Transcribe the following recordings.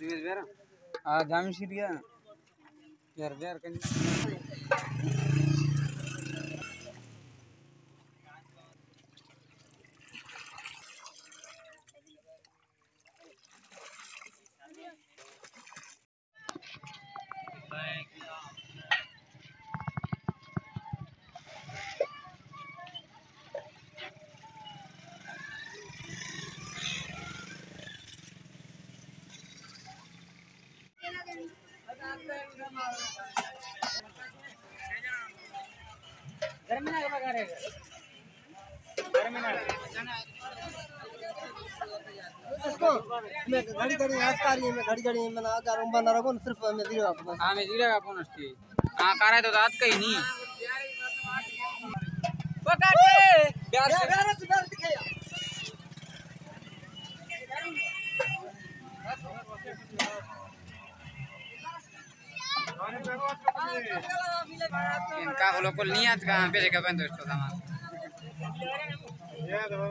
जाम Syria यार यार कहीं इसको मैं घड़ी घड़ी हंसता रही मैं घड़ी घड़ी मैं आगा रुंबा ना रखो सिर्फ मैं जीरो आपको हां मैं जीरो का फोन अस्ती हां कराय तो रात कहीं नहीं पकड़े प्यार से दिखे इनका वो लोग को नियत कहां पे जगह बंद दोस्तों सामान ये दो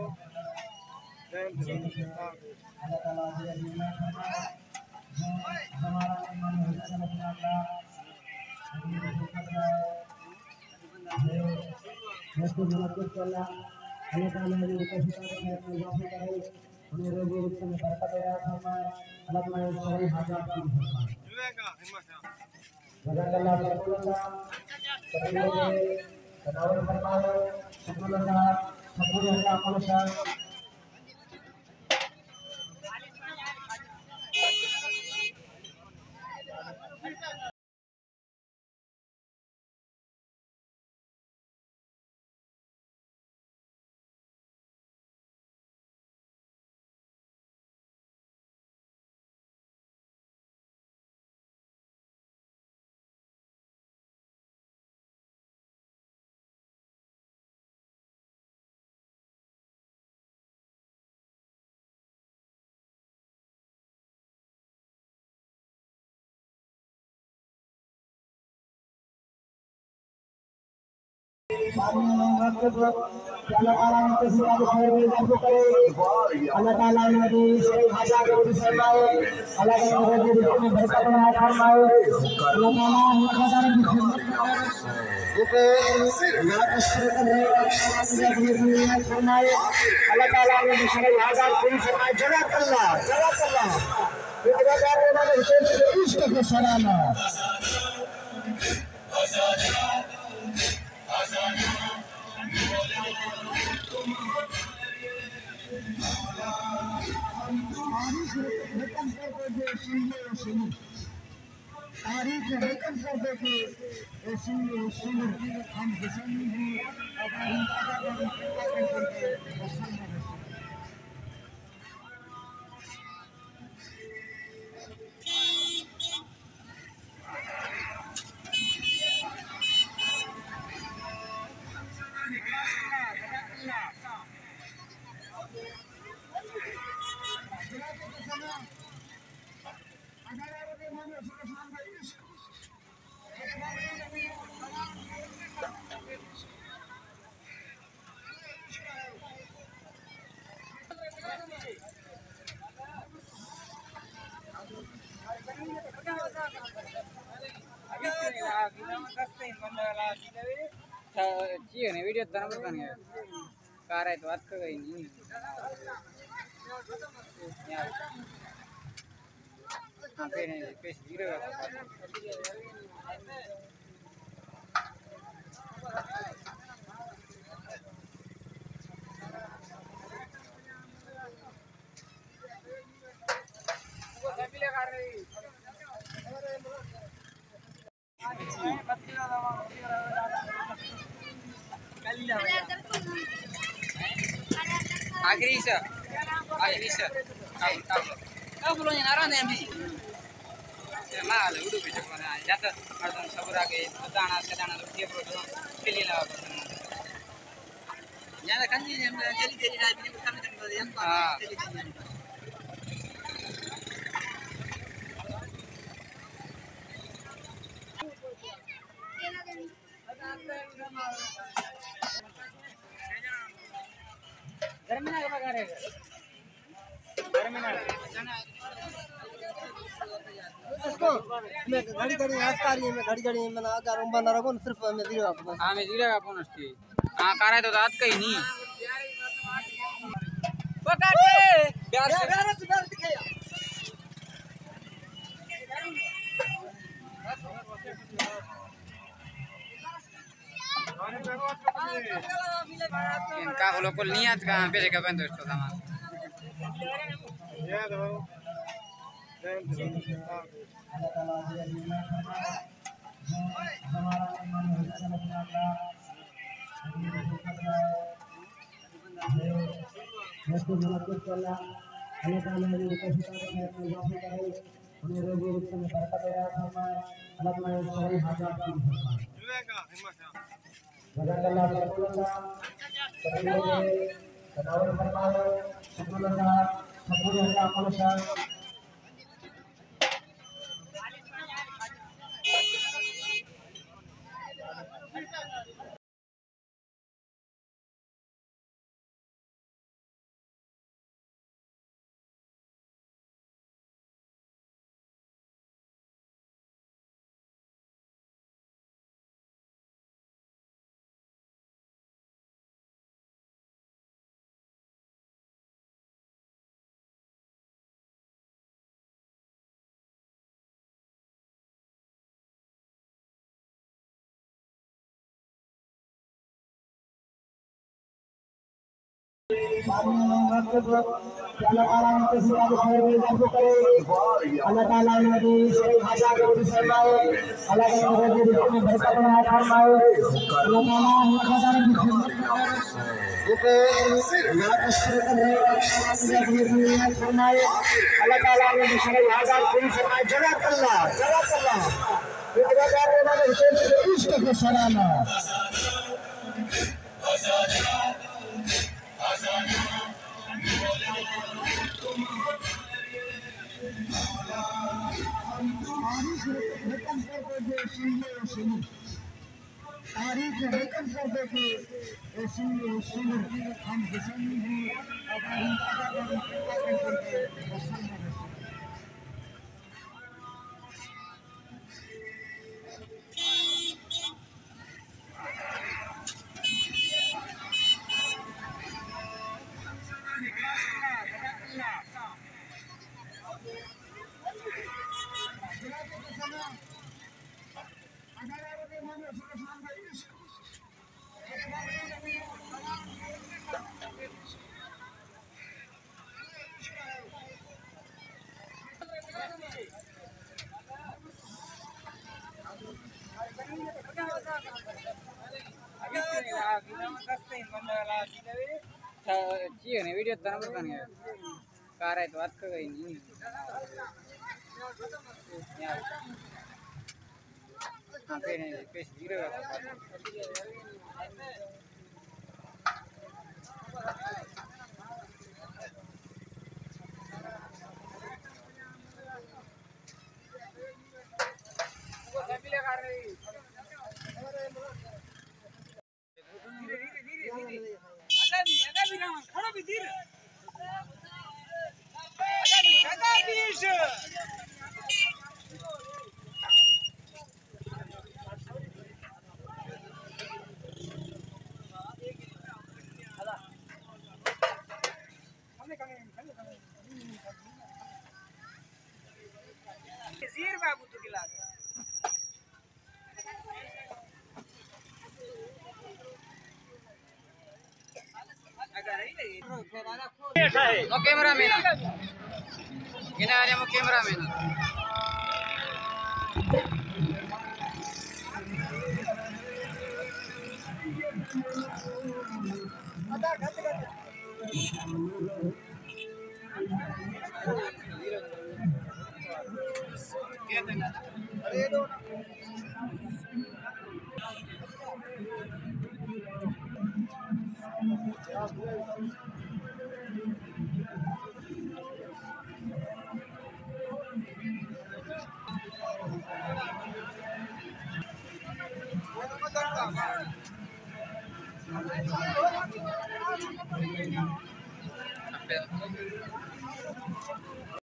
अल्लाह ताला ने दी सही भाषा को फरमाए अल्लाह ताला ने दी में बरकत बनाए फरमाए अल्लाह ताला ने खबर फरमाए अल्लाह ताला ने सही भाषा को फरमाए जज़ाकल्लाह जज़ाकल्लाह ये अदाकार ने हुसैन के इश्क को सराहा तारीख रकम कर देते हम ने वीडियो तना पता नहीं कार है तो बात कर गई नहीं हां पे नहीं पेश जीरो वो सभी ले कर रही आखिरी से अब बोलो ये नाराज है अभी माल उड़ो भी चक्कर है जाता अर्धन सबरा के दाना से दाना लुटिए प्रोटो के लिए लगा ज्यादा कंजी ने चली चली रात में काम करते हैं हां चली चली घर में ना लगा रहेगा घर में ना इसको मैं घड़ी घड़ी आस्का रही है मैं घड़ी घड़ी मैंने आगे रूम बना रखो सिर्फ मैं जीरो आपको बस हाँ मैं जीरो का फोन अस्ती हाँ कारा तो रात का ही नहीं पकाटे प्यार से दिखे इनका वो लोग को नियत कहाँ पे जगह बंद दोस्तों सामान अल्लाह ताला ने सही भाषा के फरमाए अल्लाह के रिज़्क़ में बरकत बनाए फरमाए अल्लाह ताला ने खजाने की खिदमत ये नाशर कर रहे हैं फरमाए अल्लाह ताला ने सही भाषा पूरी फरमाए जज़ाकल्लाह ये अदाकार ने हुसैन के इश्क के सलाम तारीख रकम कर देते ऐसी हम चाहिए वीडियो तरह बताने कार है तो बात कर गई नहीं हाँ पे जीरो जीर बाबू तो गिला कैमरा मैन कैमरा मैन